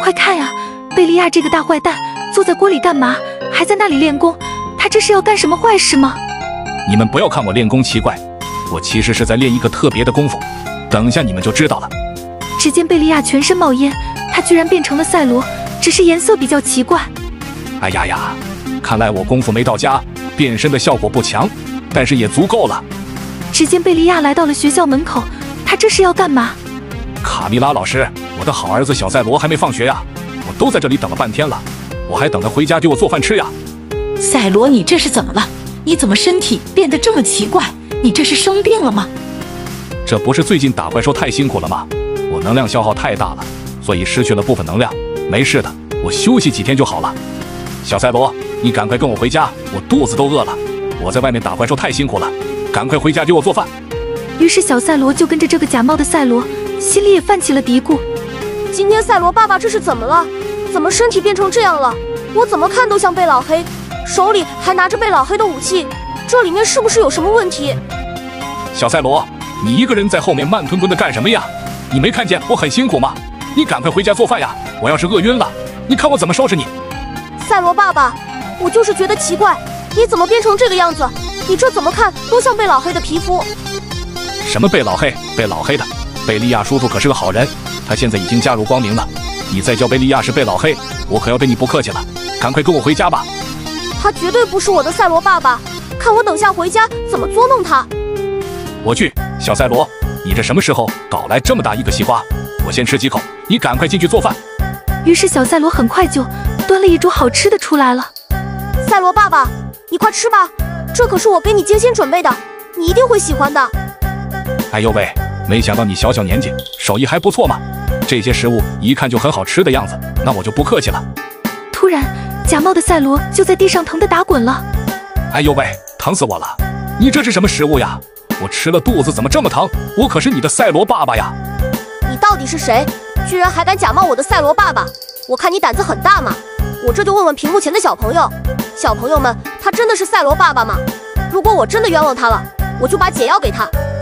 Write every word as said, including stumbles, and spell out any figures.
快看呀，贝利亚这个大坏蛋坐在锅里干嘛？还在那里练功，他这是要干什么坏事吗？ 你们不要看我练功奇怪，我其实是在练一个特别的功夫，等一下你们就知道了。 只见贝利亚全身冒烟，他居然变成了赛罗，只是颜色比较奇怪。 哎呀呀，看来我功夫没到家，变身的效果不强，但是也足够了。 只见贝利亚来到了学校门口，他这是要干嘛？ 卡米拉老师，我的好儿子小赛罗还没放学呀，我都在这里等了半天了，我还等他回家给我做饭吃呀。 赛罗，你这是怎么了？你怎么身体变得这么奇怪？你这是生病了吗？ 这不是最近打怪兽太辛苦了吗？我能量消耗太大了，所以失去了部分能量。没事的，我休息几天就好了。小赛罗，你赶快跟我回家，我肚子都饿了。我在外面打怪兽太辛苦了，赶快回家给我做饭。 于是小赛罗就跟着这个假冒的赛罗，心里也泛起了嘀咕： 今天赛罗爸爸这是怎么了？怎么身体变成这样了？我怎么看都像贝老黑，手里还拿着贝老黑的武器，这里面是不是有什么问题？ 小赛罗，你一个人在后面慢吞吞的干什么呀？你没看见我很辛苦吗？你赶快回家做饭呀！我要是饿晕了，你看我怎么收拾你！ 赛罗爸爸，我就是觉得奇怪，你怎么变成这个样子？你这怎么看都像贝老黑的皮肤。 什么贝老黑？贝老黑的？贝利亚叔叔可是个好人，他现在已经加入光明了。你再叫贝利亚是贝老黑，我可要对你不客气了。赶快跟我回家吧！ 他绝对不是我的赛罗爸爸，看我等下回家怎么捉弄他！ 我去，小赛罗，你这什么时候搞来这么大一个西瓜？我先吃几口，你赶快进去做饭。 于是小赛罗很快就端了一桌好吃的出来了。 赛罗爸爸，你快吃吧，这可是我给你精心准备的，你一定会喜欢的。 哎呦喂，没想到你小小年纪手艺还不错嘛，这些食物一看就很好吃的样子，那我就不客气了。 突然，假冒的赛罗就在地上疼得打滚了。 哎呦喂，疼死我了！你这是什么食物呀？我吃了肚子怎么这么疼？我可是你的赛罗爸爸呀！ 你到底是谁？居然还敢假冒我的赛罗爸爸！我看你胆子很大嘛！我这就问问屏幕前的小朋友，小朋友们，他真的是赛罗爸爸吗？如果我真的冤枉他了，我就把解药给他，